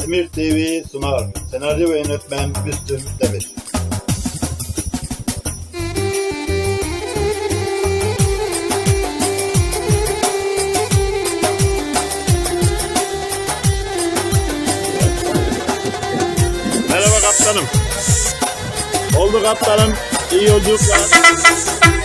Emir TV sunar. Senaryo ve yönetmen Müslüm Demir. Merhaba kaptanım. Oldu kaptanım. İyi yolculuklar.